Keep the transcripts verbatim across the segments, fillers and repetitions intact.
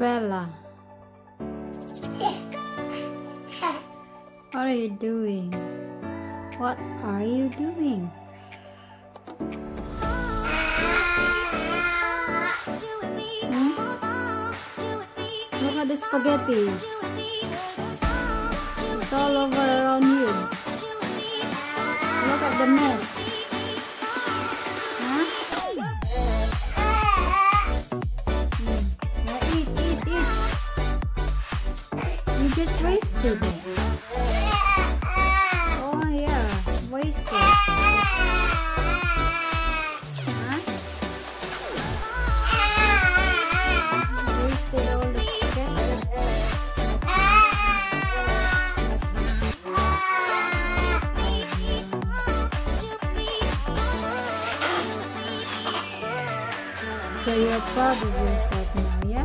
Bella, what are you doing? What are you doing? Hmm? Look at the spaghetti. It's all over around you. Look at the mess. Huh? Hmm. Yeah, eat, eat, eat. You just wasted it. Oh yeah, wasted. Huh? Wasted all the spaghetti. So you're proud of yourself now, yeah?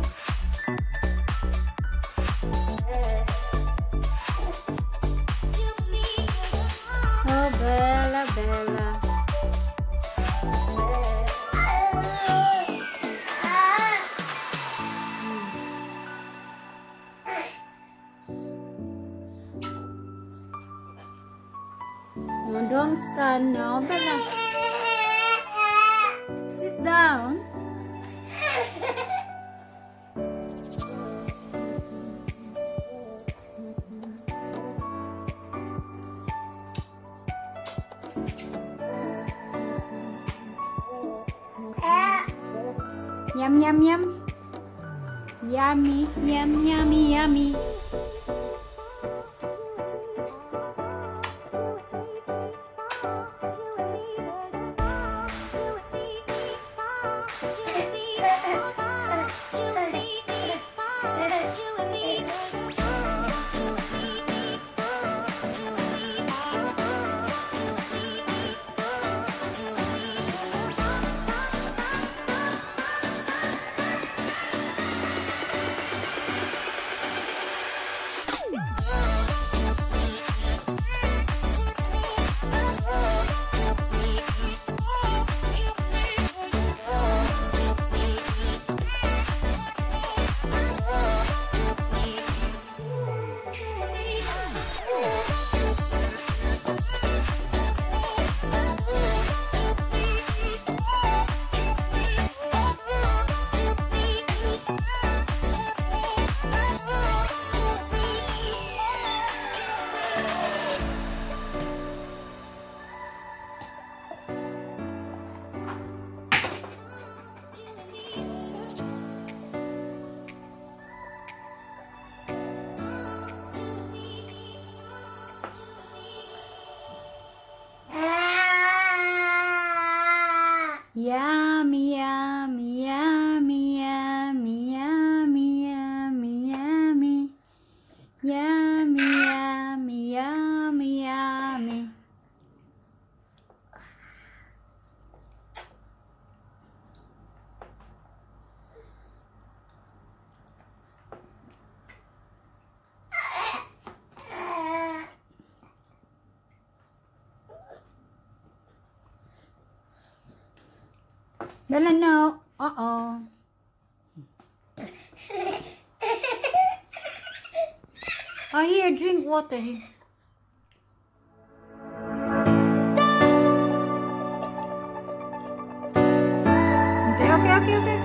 Oh, Bella, Bella. No, don't stand now, Bella. Sit down. Yum, yum, yum. Yummy, yum, yummy, yummy. Yummy, yummy, yummy, yummy, yummy, yummy, yummy. Yummy, yummy, yummy, yummy. Bella, no. Uh-oh. Oh, here, drink water. Here. Okay, okay, okay, okay.